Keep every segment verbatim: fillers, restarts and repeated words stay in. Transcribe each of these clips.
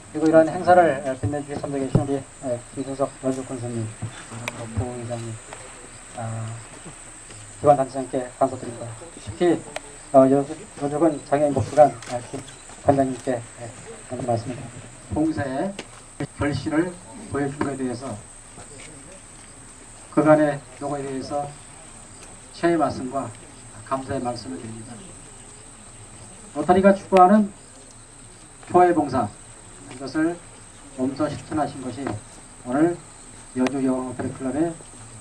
그리고 이런 행사를 빛내주기 참석해 주신 우리 김순석 여주군수님, 부의장님, 기관단체장님께 감사드립니다. 특히 여주군 장애인 복지관 관장님께 먼저 말씀드립니다. 봉사의 결실을 보여준 것에 대해서 그간의 노고에 대해서 최의 말씀과 감사의 말씀을 드립니다. 로타리가 추구하는 초의 봉사, 이것을 몸소 실천하신 것이 오늘 여주 여왕 로터리 클럽의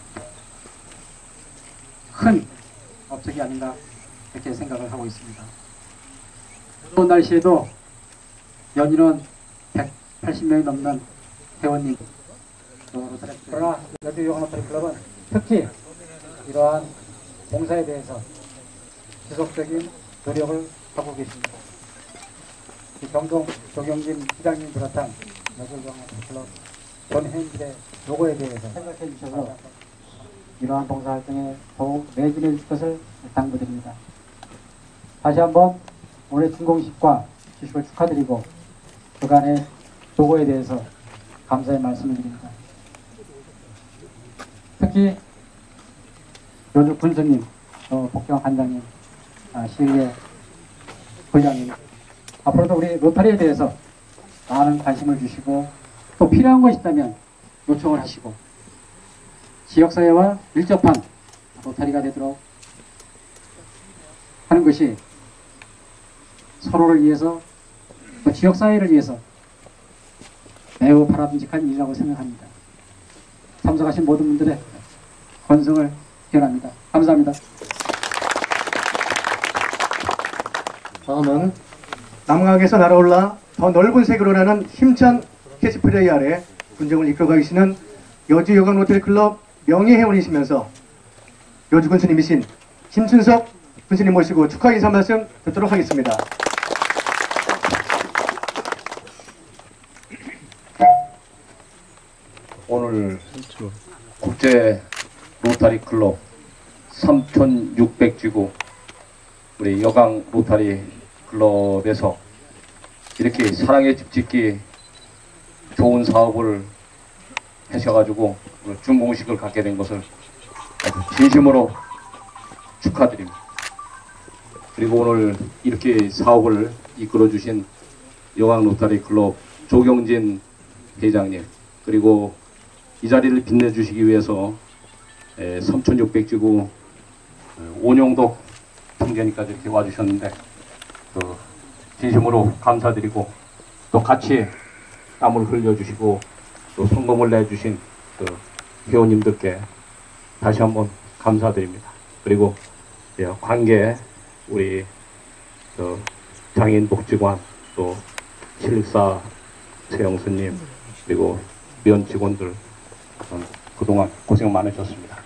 큰 업적이 아닌가 이렇게 생각을 하고 있습니다. 더운 날씨에도 연인원 백팔십 명이 넘는 회원님, 또 로터리, 그러나 여주 여왕 로터리 클럽은 특히 이러한 봉사에 대해서 지속적인 노력을 하고 계십니다. 경동 조경진 시장님 비롯한 여주여왕 로터리 클럽 전 회원들의 노고에 대해서 생각해 주셔서 이러한 봉사활동에 더욱 매진해 주실 것을 당부드립니다. 다시 한번 올해 준공식과 시식을 축하드리고 그간의 노고에 대해서 감사의 말씀을 드립니다. 특히 여주 군수님, 또 복경 관장님, 아, 시의회 부장님, 앞으로도 우리 로터리에 대해서 많은 관심을 주시고 또 필요한 것이 있다면 요청을 하시고 지역사회와 밀접한 로터리가 되도록 하는 것이 서로를 위해서 또 지역사회를 위해서 매우 바람직한 일이라고 생각합니다. 참석하신 모든 분들의 건승을 기원합니다. 감사합니다. 다음은 남강에서 날아올라 더 넓은 세계로라는 힘찬 캐치프레이 아래 군정을 이끌어가 계시는 여주 여강 로터리 클럽 명예회원이시면서 여주 군수님이신 김순석 군수님 모시고 축하 인사 말씀 듣도록 하겠습니다. 오늘 국제 로타리 클럽 삼천육백 지구 우리 여강 로타리 클럽에서 이렇게 사랑의 집짓기 좋은 사업을 하셔가지고 준공식을 갖게 된 것을 아주 진심으로 축하드립니다. 그리고 오늘 이렇게 사업을 이끌어 주신 여강 로타리 클럽 조경진 회장님, 그리고 이 자리를 빛내주시기 위해서 삼천육백 지구 온영덕 총재님까지 이렇게 와주셨는데 그 진심으로 감사드리고 또 같이 땀을 흘려주시고 또 성금을 내주신 그 회원님들께 다시 한번 감사드립니다. 그리고 관계 우리 그 장애인 복지관 또 실사 최영수님 그리고 면 직원들 그동안 고생 많으셨습니다.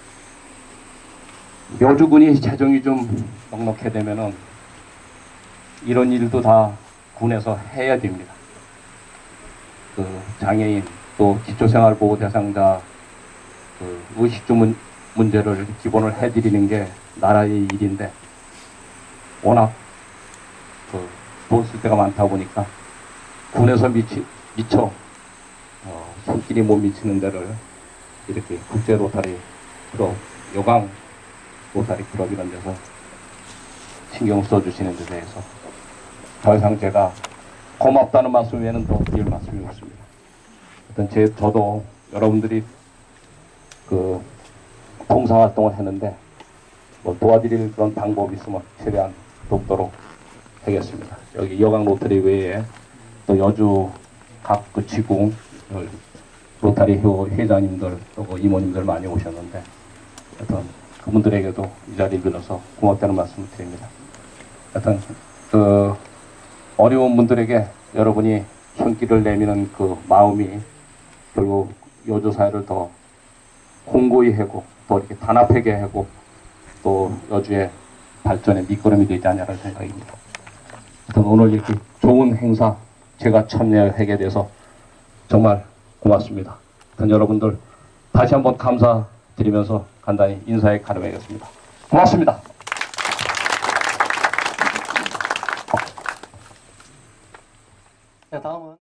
여주군이 재정이 좀 넉넉해 되면은 이런 일도 다 군에서 해야 됩니다. 그 장애인 또 기초생활보호 대상자 그 의식주 문, 문제를 기본을 해드리는 게 나라의 일인데 워낙 그 돈 쓸 데가 많다 보니까 군에서 미치, 미쳐 어, 손길이 못 미치는 데를 이렇게 국제 로타리 클럽, 여강 로타리 클럽 이런 데서 신경 써주시는 데 대해서 더 이상 제가 고맙다는 말씀 외에는 더 드릴 말씀이 없습니다. 하여튼 제, 저도 여러분들이 그 봉사활동을 했는데 뭐 도와드릴 그런 방법이 있으면 최대한 돕도록 하겠습니다. 여기 여강 로터리 외에 또 여주 각 그 지구 로타리 회장님들 또 그 이모님들 많이 오셨는데 하여튼 그분들에게도 이 자리를 빌어서 고맙다는 말씀을 드립니다. 하여튼 그 어려운 분들에게 여러분이 손길을 내미는 그 마음이 결국 여주 사회를 더 공고히 하고 또 이렇게 단합하게 하고 또 여주의 발전의 밑거름이 되지 않냐는 생각입니다. 하여튼 오늘 이렇게 좋은 행사 제가 참여하게 돼서 정말 고맙습니다. 하여튼 여러분들 다시 한번 감사드리면서 간단히 인사에 가름하겠습니다. 고맙습니다. 자, 다음은